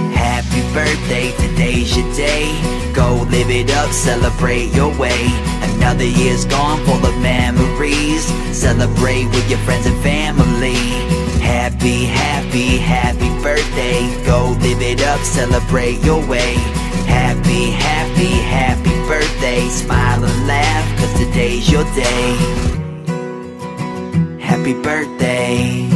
Happy birthday, today's your day. Go live it up, celebrate your way. Another year's gone full of memories. Celebrate with your friends and family. Happy, happy, happy birthday. Go live it up, celebrate your way. Happy, happy, happy birthday. Smile and laugh, cause today's your day. Happy birthday.